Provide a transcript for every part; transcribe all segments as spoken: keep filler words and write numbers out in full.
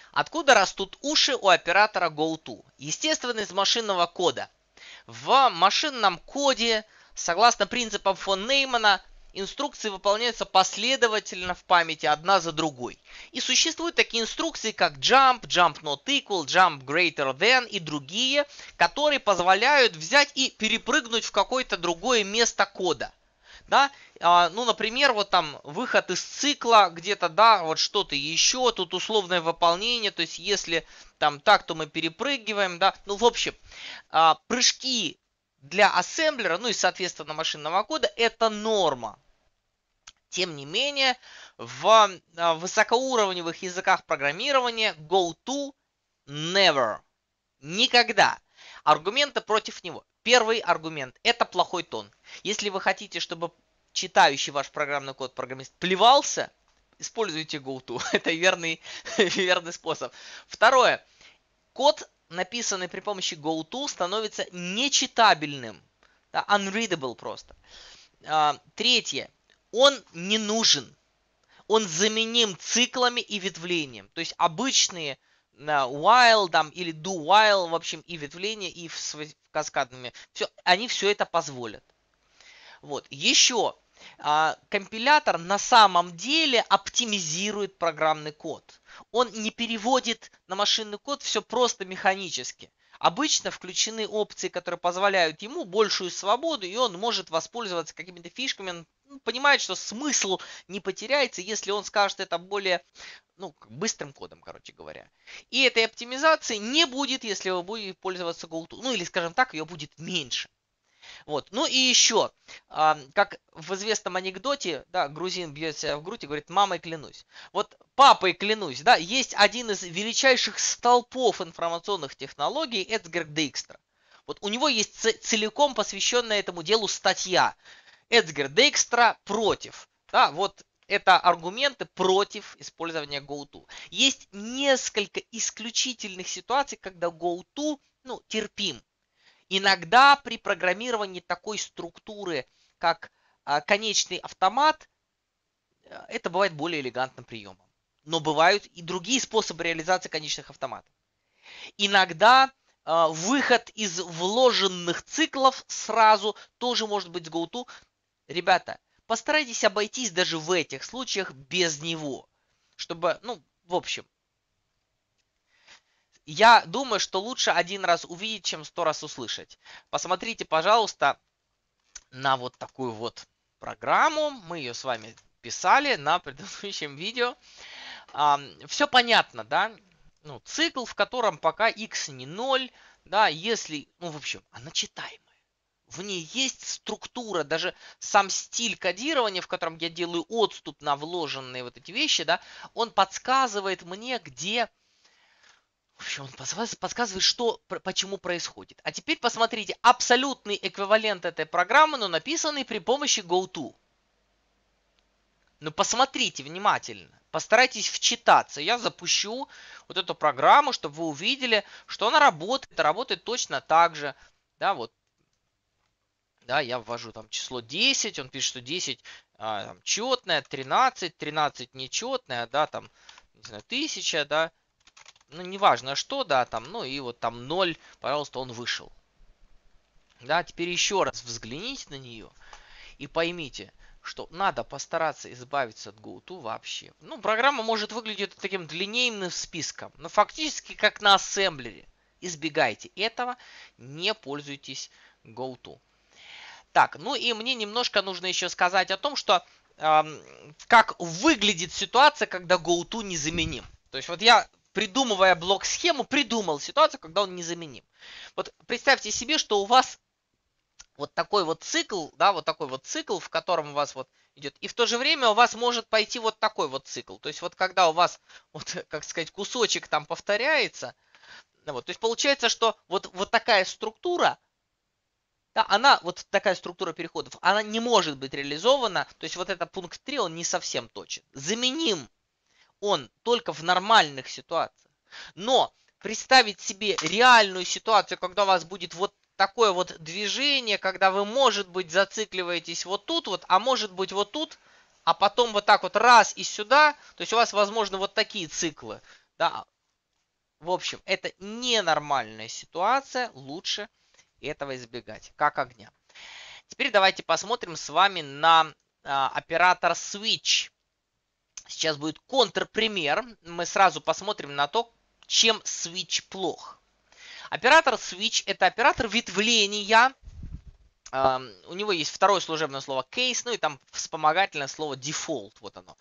Откуда растут уши у оператора GoTo? Естественно, из машинного кода. В машинном коде, согласно принципам фон Неймана, инструкции выполняются последовательно в памяти одна за другой. И существуют такие инструкции, как jump, jump not equal, jump greater than и другие, которые позволяют взять и перепрыгнуть в какое-то другое место кода. Да, а, ну, например, вот там выход из цикла, где-то, да, вот что-то еще, тут условное выполнение, то есть если там так, то мы перепрыгиваем, да, ну, в общем, а, прыжки для ассемблера, ну и, соответственно, машинного кода, это норма. Тем не менее, в а, высокоуровневых языках программирования GoTo never, никогда. Аргументы против него. Первый аргумент – это плохой тон. Если вы хотите, чтобы читающий ваш программный код программист плевался, используйте GoTo. Это верный, верный способ. Второе. Код, написанный при помощи GoTo, становится нечитабельным. Да, unreadable просто. А, третье. Он не нужен. Он заменим циклами и ветвлением. То есть обычные while там, или do while, в общем, и ветвления, и с каскадными, все, они все это позволят. Вот. Еще а, компилятор на самом деле оптимизирует программный код. Он не переводит на машинный код все просто механически. Обычно включены опции, которые позволяют ему большую свободу, и он может воспользоваться какими-то фишками. Он понимает, что смысл не потеряется, если он скажет это более, ну, быстрым кодом, короче говоря. И этой оптимизации не будет, если вы будете пользоваться GoTo. Ну, или, скажем так, ее будет меньше. Вот. Ну и еще, а, как в известном анекдоте, да, грузин бьет себя в грудь и говорит: мамой клянусь. Вот папой клянусь, да, есть один из величайших столпов информационных технологий, Эдгар Дейкстра. Вот у него есть целиком посвященная этому делу статья. Эдгар Дейкстра против. Да, вот это аргументы против использования GoTo. Есть несколько исключительных ситуаций, когда GoTo, ну, терпим. Иногда при программировании такой структуры, как а, конечный автомат, это бывает более элегантным приемом. Но бывают и другие способы реализации конечных автоматов. Иногда а, выход из вложенных циклов сразу тоже может быть с GoTo. Ребята, постарайтесь обойтись даже в этих случаях без него. Чтобы, ну, в общем, я думаю, что лучше один раз увидеть, чем сто раз услышать. Посмотрите, пожалуйста, на вот такую вот программу. Мы ее с вами писали на предыдущем видео. А, все понятно, да? Ну, цикл, в котором пока x не ноль, да, если, ну, в общем, она читаемая. В ней есть структура, даже сам стиль кодирования, в котором я делаю отступ на вложенные вот эти вещи, да, он подсказывает мне, где... В общем, он подсказывает, что, почему происходит. А теперь посмотрите, абсолютный эквивалент этой программы, но написанный при помощи GoTo. Ну, посмотрите внимательно. Постарайтесь вчитаться. Я запущу вот эту программу, чтобы вы увидели, что она работает. Работает точно так же. Да, вот. Да, я ввожу там число десять. Он пишет, что десять а, там, четное, тринадцать, тринадцать нечетное, да, там, не знаю, тысяча, да. Ну, неважно что, да, там, ну и вот там ноль, пожалуйста, он вышел. Да, теперь еще раз взгляните на нее и поймите, что надо постараться избавиться от GoTo вообще. Ну, программа может выглядеть таким длиннейным списком, но фактически как на ассемблере. Избегайте этого, не пользуйтесь GoTo. Так, ну и мне немножко нужно еще сказать о том, что э, как выглядит ситуация, когда GoTo незаменим. То есть вот я, придумывая блок-схему, придумал ситуацию, когда он незаменим. Вот представьте себе, что у вас вот такой вот цикл, да, вот такой вот цикл, в котором у вас вот идет, и в то же время у вас может пойти вот такой вот цикл. То есть вот когда у вас, вот, как сказать, кусочек там повторяется, вот, то есть получается, что вот, вот такая структура, да, она, вот такая структура переходов, она не может быть реализована, то есть вот этот пункт три, он не совсем точен. Заменим он только в нормальных ситуациях. Но представить себе реальную ситуацию, когда у вас будет вот такое вот движение, когда вы, может быть, зацикливаетесь вот тут вот, а может быть вот тут, а потом вот так вот раз и сюда, то есть у вас, возможно, вот такие циклы, да, В общем, это ненормальная ситуация, лучше этого избегать, как огня. Теперь давайте посмотрим с вами на а, оператор switch. Сейчас будет контрпример. Мы сразу посмотрим на то, чем switch плох. Оператор switch это оператор ветвления. А, у него есть второе служебное слово case, ну и там вспомогательное слово default. Вот оно.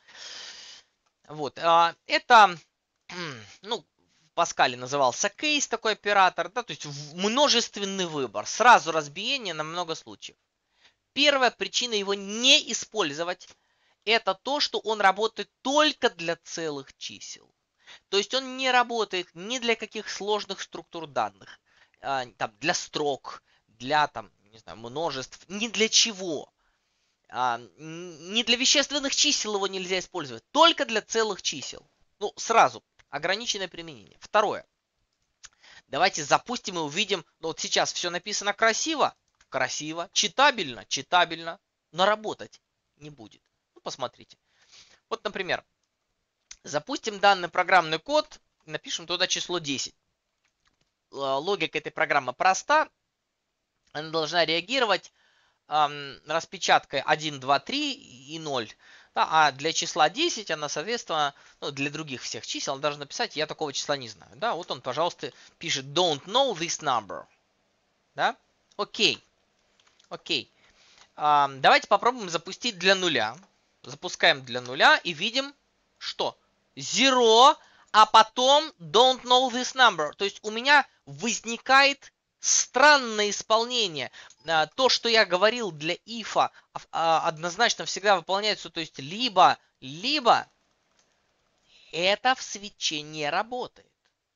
Вот. А, это, ну, в Паскале назывался case такой оператор, да, то есть множественный выбор, сразу разбиение на много случаев. Первая причина его не использовать – это то, что он работает только для целых чисел. То есть он не работает ни для каких сложных структур данных, а, там, для строк, для там, не знаю, множеств, ни для чего. А, ни для вещественных чисел его нельзя использовать, только для целых чисел. Ну, сразу, ограниченное применение. Второе. Давайте запустим и увидим, ну вот сейчас все написано красиво, красиво, читабельно, читабельно, но работать не будет. Ну, посмотрите. Вот, например, запустим данный программный код, напишем туда число десять. Логика этой программы проста. Она должна реагировать эм, распечаткой один, два, три и ноль. Да, а для числа десять она, соответственно, ну, для других всех чисел она должна написать, я такого числа не знаю. Да, вот он, пожалуйста, пишет don't know this number. Да? Окей. Окей. Эм, давайте попробуем запустить для нуля. Запускаем для нуля и видим, что? Zero, а потом don't know this number. То есть у меня возникает странное исполнение. То, что я говорил для if, однозначно всегда выполняется. То есть либо, либо это в свитче не работает.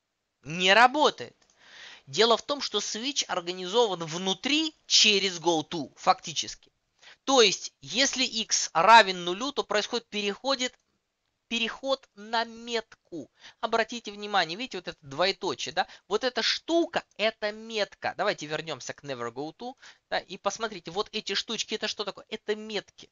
Не работает. Дело в том, что switch организован внутри через goTo, фактически. То есть, если x равен нулю, то происходит переходит, переход на метку. Обратите внимание, видите, вот это двоеточие, да? Вот эта штука, это метка. Давайте вернемся к neverGoTo, да, и посмотрите, вот эти штучки, это что такое? Это метки.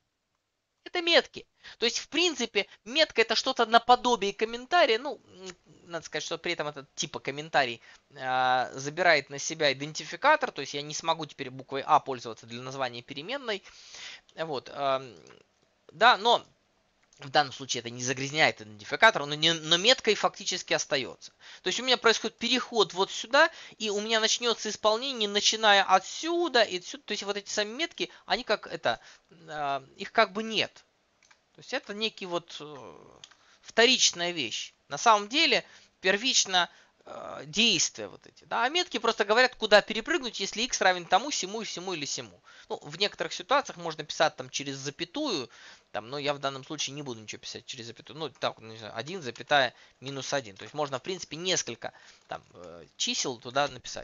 Это метки. То есть, в принципе, метка это что-то наподобие комментария. Ну, надо сказать, что при этом этот типа комментарий э, забирает на себя идентификатор. То есть, я не смогу теперь буквой А пользоваться для названия переменной. Вот. Э, да, но в данном случае это не загрязняет идентификатор, но, не, но меткой фактически остается. То есть у меня происходит переход вот сюда, и у меня начнется исполнение, начиная отсюда и отсюда. То есть вот эти сами метки, они как это, э, их как бы нет. То есть это некий вот э, вторичная вещь. На самом деле первично э, действия вот эти. Да? А метки просто говорят, куда перепрыгнуть, если x равен тому, сему, сему или сему. Ну, в некоторых ситуациях можно писать там через запятую, там, но я в данном случае не буду ничего писать через запятую. Ну, так, не знаю, один, запятая, минус один. То есть можно, в принципе, несколько там, э, чисел туда написать.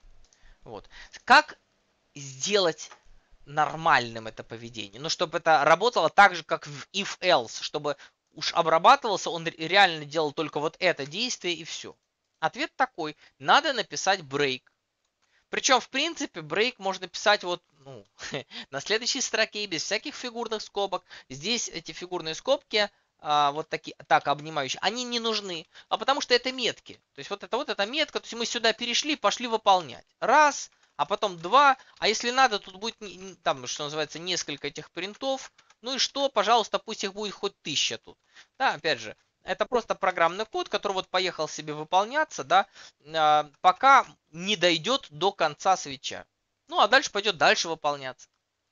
Вот. Как сделать нормальным это поведение? Ну, чтобы это работало так же, как в if-else, чтобы уж обрабатывался, он реально делал только вот это действие и все. Ответ такой. Надо написать break. Причем, в принципе, break можно писать вот ну, на следующей строке, без всяких фигурных скобок. Здесь эти фигурные скобки, а, вот такие, так, обнимающие, они не нужны. А потому что это метки. То есть вот это вот эта метка, то есть мы сюда перешли, пошли выполнять. Раз, а потом два. А если надо, тут будет, там, что называется, несколько этих принтов. Ну и что, пожалуйста, пусть их будет хоть тысяча тут. Да, опять же, это просто программный код, который вот поехал себе выполняться, да, пока не дойдет до конца свитча. Ну, а дальше пойдет дальше выполняться.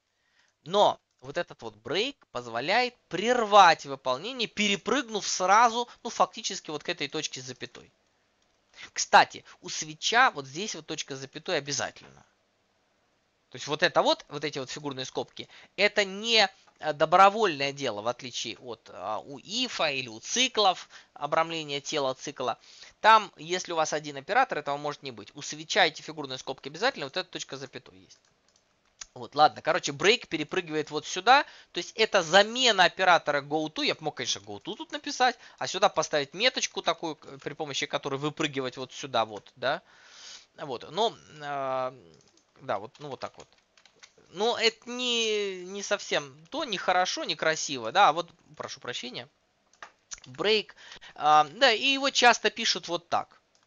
Но вот этот вот break позволяет прервать выполнение, перепрыгнув сразу, ну, фактически вот к этой точке с запятой. Кстати, у свитча вот здесь вот точка с запятой обязательно. То есть вот это вот, вот эти вот фигурные скобки, это не добровольное дело, в отличие от а, у ифа или у циклов, обрамления тела цикла. Там, если у вас один оператор, этого может не быть. У свитча эти фигурные скобки обязательно, вот эта точка с запятой есть. Вот, ладно, короче, break перепрыгивает вот сюда, то есть это замена оператора goTo, я мог, конечно, goTo тут написать, а сюда поставить меточку такую, при помощи которой выпрыгивать вот сюда вот, да, вот, но, э, да, вот, ну вот так вот. Но это не, не совсем то, не хорошо, не красиво, да, вот, прошу прощения, break, э, да, и его часто пишут вот так.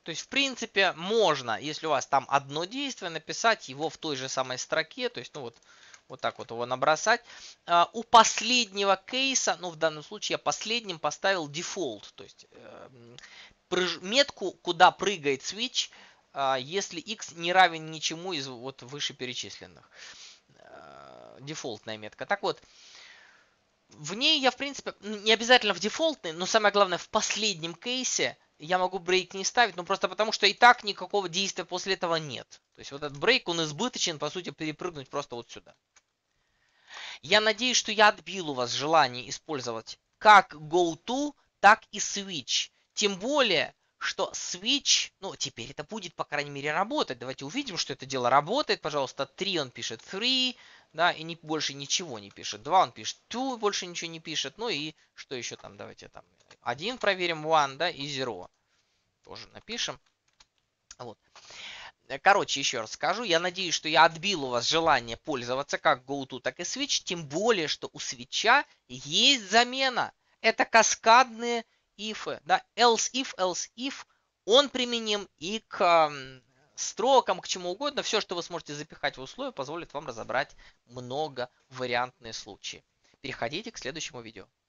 То есть, в принципе, можно, если у вас там одно действие, написать его в той же самой строке. То есть, ну вот, вот так вот его набросать. А, у последнего кейса, ну в данном случае я последним поставил default. То есть, э, прыж, метку, куда прыгает switch, э, если x не равен ничему из вот вышеперечисленных. Э, дефолтная метка. Так вот, в ней я, в принципе, не обязательно в дефолтной, но самое главное, в последнем кейсе я могу брейк не ставить, ну просто потому, что и так никакого действия после этого нет. То есть вот этот брейк, он избыточен, по сути, перепрыгнуть просто вот сюда. Я надеюсь, что я отбил у вас желание использовать как goTo, так и switch. Тем более, что switch, ну теперь это будет, по крайней мере, работать. Давайте увидим, что это дело работает. Пожалуйста, три он пишет three, да, и не, больше ничего не пишет. два он пишет two, больше ничего не пишет. Ну и что еще там, давайте там один проверим, one, да, и zero. Тоже напишем. Вот. Короче, еще раз скажу, я надеюсь, что я отбил у вас желание пользоваться как goTo, так и switch, тем более, что у свитча есть замена. Это каскадные ифы, да, else if, else if, он применим и к э, строкам, к чему угодно. Все, что вы сможете запихать в условия, позволит вам разобрать многовариантные случаи. Переходите к следующему видео.